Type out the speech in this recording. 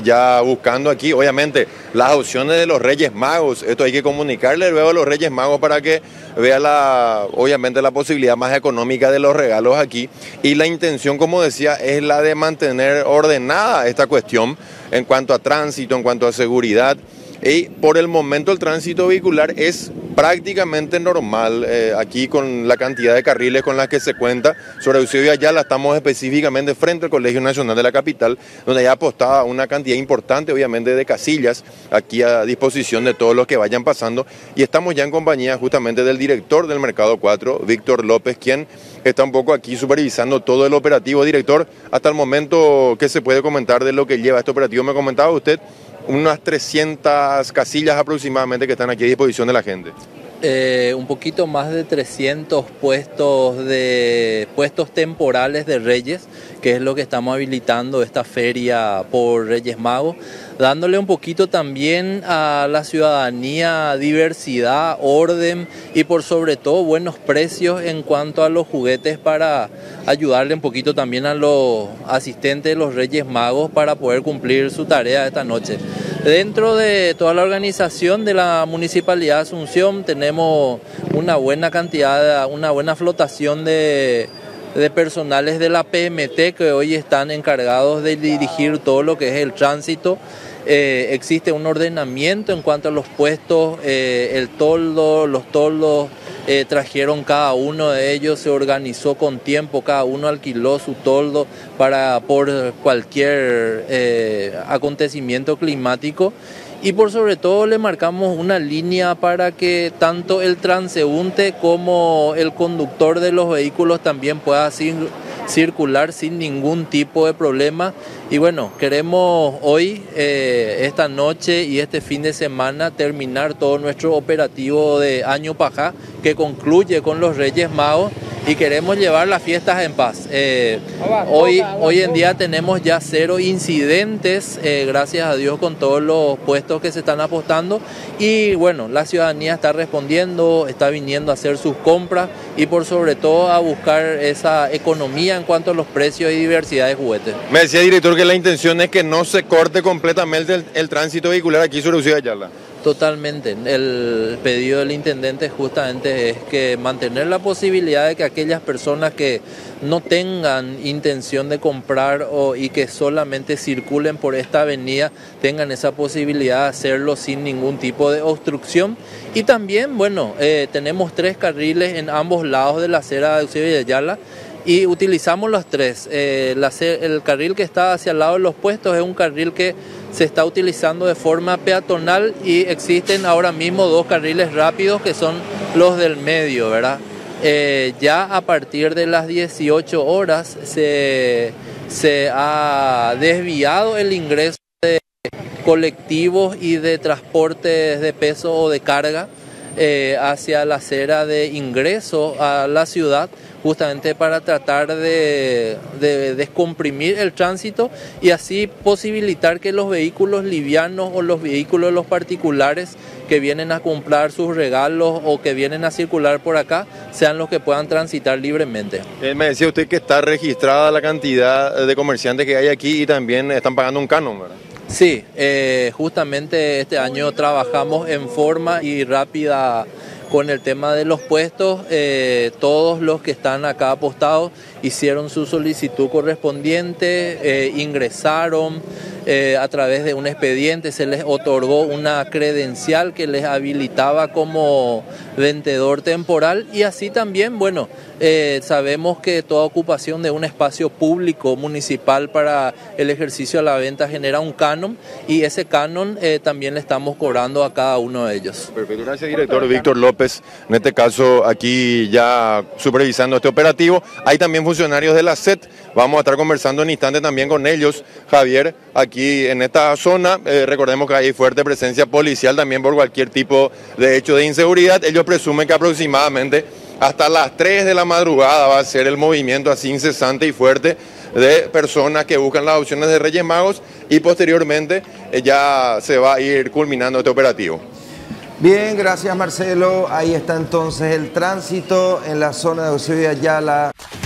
ya buscando aquí, obviamente, las opciones de los Reyes Magos. Esto hay que comunicarle luego a los Reyes Magos para que vea obviamente la posibilidad más económica de los regalos aquí. Y la intención, como decía, es la de mantener ordenada esta cuestión en cuanto a tránsito, en cuanto a seguridad. Y por el momento el tránsito vehicular es prácticamente normal aquí con la cantidad de carriles con las que se cuenta. Sobre Eusebio Ayala estamos específicamente frente al Colegio Nacional de la capital, donde ya apostada una cantidad importante obviamente de casillas aquí a disposición de todos los que vayan pasando. Y estamos ya en compañía justamente del director del Mercado 4, Víctor López, quien está un poco aquí supervisando todo el operativo. Director, hasta el momento, ¿qué se puede comentar de lo que lleva este operativo? Me comentaba usted unas 300 casillas aproximadamente que están aquí a disposición de la gente. Un poquito más de 300 puestos temporales de Reyes, que es lo que estamos habilitando esta feria por Reyes Magos, dándole un poquito también a la ciudadanía diversidad, orden y por sobre todo buenos precios en cuanto a los juguetes para ayudarle un poquito también a los asistentes de los Reyes Magos para poder cumplir su tarea esta noche. Dentro de toda la organización de la Municipalidad de Asunción tenemos una buena cantidad, una buena flotación de personales de la PMT que hoy están encargados de dirigir todo lo que es el tránsito. Existe un ordenamiento en cuanto a los puestos, el toldo, los toldos trajeron cada uno de ellos, se organizó con tiempo, cada uno alquiló su toldo por cualquier acontecimiento climático. Y por sobre todo le marcamos una línea para que tanto el transeúnte como el conductor de los vehículos también pueda circular sin ningún tipo de problema. Y bueno, queremos hoy, esta noche y este fin de semana terminar todo nuestro operativo de Año Pajá, que concluye con los Reyes Magos, y queremos llevar las fiestas en paz. Hoy en día tenemos ya 0 incidentes, gracias a Dios, con todos los puestos que se están apostando. Y bueno, la ciudadanía está respondiendo, está viniendo a hacer sus compras y por sobre todo a buscar esa economía en cuanto a los precios y diversidad de juguetes. Me decía, director, que la intención es que no se corte completamente el tránsito vehicular aquí sobre Eusebio Ayala. Totalmente. El pedido del intendente justamente es que mantener la posibilidad de que aquellas personas que no tengan intención de comprar y que solamente circulen por esta avenida tengan esa posibilidad de hacerlo sin ningún tipo de obstrucción. Y también, bueno, tenemos 3 carriles en ambos lados de la acera de Eusebio Ayala y utilizamos los 3. El carril que está hacia el lado de los puestos es un carril que se está utilizando de forma peatonal y existen ahora mismo 2 carriles rápidos que son los del medio, ¿verdad? Ya a partir de las 18 horas se ha desviado el ingreso de colectivos y de transportes de peso o de carga hacia la acera de ingreso a la ciudad, justamente para tratar de descomprimir el tránsito y así posibilitar que los vehículos livianos o los vehículos los particulares que vienen a comprar sus regalos o que vienen a circular por acá sean los que puedan transitar libremente. Me decía usted que está registrada la cantidad de comerciantes que hay aquí y también están pagando un canon, ¿verdad? Sí, justamente este año trabajamos en forma y rápida con el tema de los puestos. Todos los que están acá apostados hicieron su solicitud correspondiente, ingresaron a través de un expediente, se les otorgó una credencial que les habilitaba como vendedor temporal y así también, bueno, sabemos que toda ocupación de un espacio público municipal para el ejercicio de la venta genera un canon y ese canon también le estamos cobrando a cada uno de ellos. Perfecto, gracias, director Víctor López, en este caso aquí ya supervisando este operativo. Hay también funcionarios de la SET, vamos a estar conversando en instante también con ellos. Javier, aquí en esta zona, recordemos que hay fuerte presencia policial también por cualquier tipo de hecho de inseguridad. Ellos presumen que aproximadamente hasta las 3 de la madrugada va a ser el movimiento así incesante y fuerte de personas que buscan las opciones de Reyes Magos y posteriormente ya se va a ir culminando este operativo. Bien, gracias Marcelo. Ahí está entonces el tránsito en la zona de Eusebio Ayala.